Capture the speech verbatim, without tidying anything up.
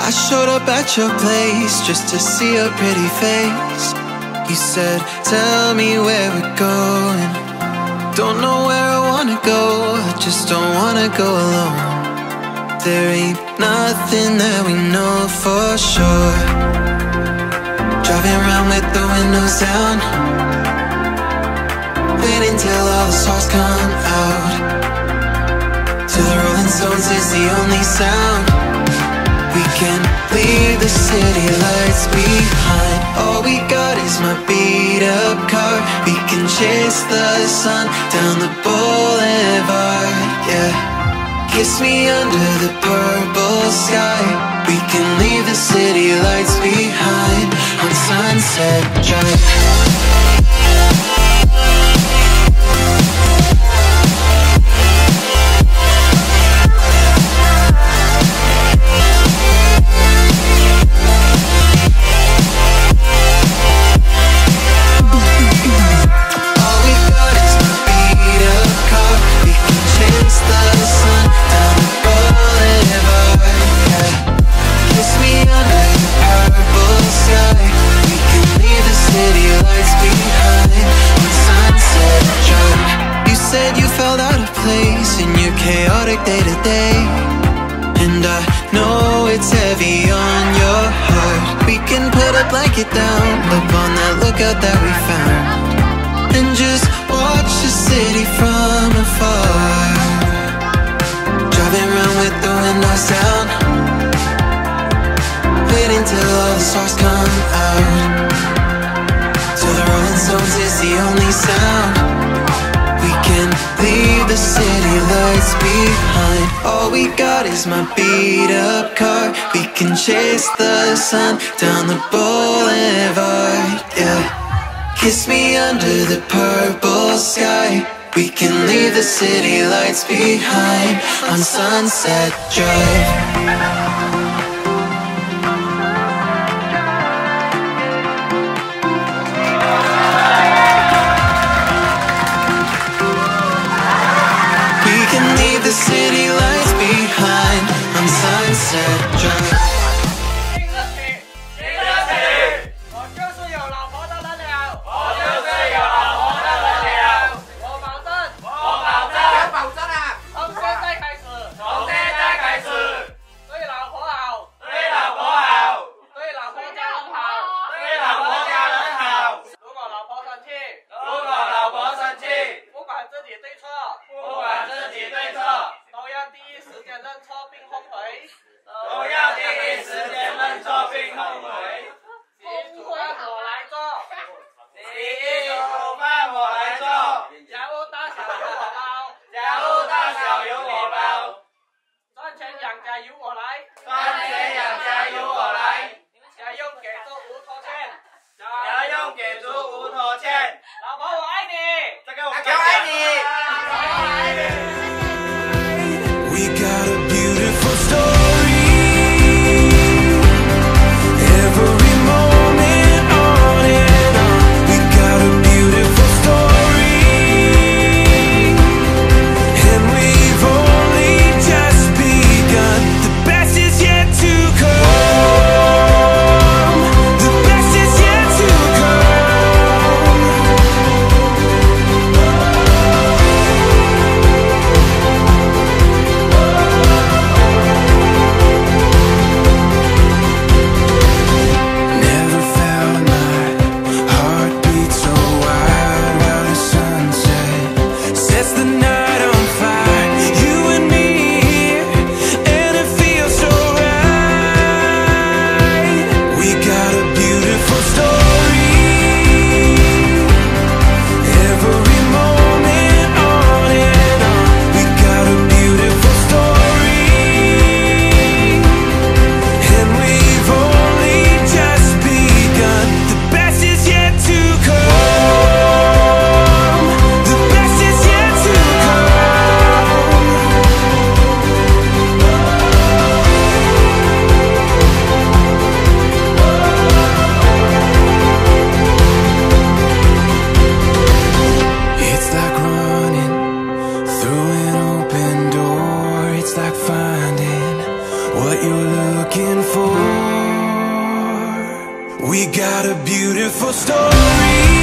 I showed up at your place just to see your pretty face. You said, tell me where we're going. Don't know where I wanna go, I just don't wanna go alone. There ain't nothing that we know for sure. Driving around with the windows down, waiting till all the stars come out. Till the Rolling Stones is the only sound. We can leave the city lights behind. All we got is my beat up car. We can chase the sun down the boulevard, yeah. Kiss me under the purple sky. We can leave the city lights behind on Sunset Drive. Day to day, and I know it's heavy on your heart. We can put a blanket down up on that lookout that we found, and just watch the city from afar. Driving around with the windows down, waiting till all the stars come out. Till the Rolling Stones is the only sound. We can leave the city lights behind. All we got is my beat up car. We can chase the sun down the boulevard, yeah. Kiss me under the purple sky. We can leave the city lights behind on Sunset Drive. The city lights behind on Sunset Drive. 听得起，我就是有老婆的人了，我就是有老婆的人了，我保证，我保证，保证啊！从现在开始，从现在开始，对老婆好，对老婆好，对老婆家人好，对老婆家人好。如果老婆生气，如果老婆生气，不管自己对错，不管自己对错。都要第一时间认错并后悔，都要第一时间认错并后悔。洗衣煮饭我来做，洗衣煮饭我来做，家务大小由我包，家务大小由我包，赚钱养家由我来，赚钱养家由我来，家用给足无拖欠，家用给足无拖欠。老婆我爱你，这个我爱你，我爱你。 We got a beautiful story. Every moment on and on. We got a beautiful story. And we've only just begun. The best is yet to come. The best is yet to come. looking for. We got a beautiful story.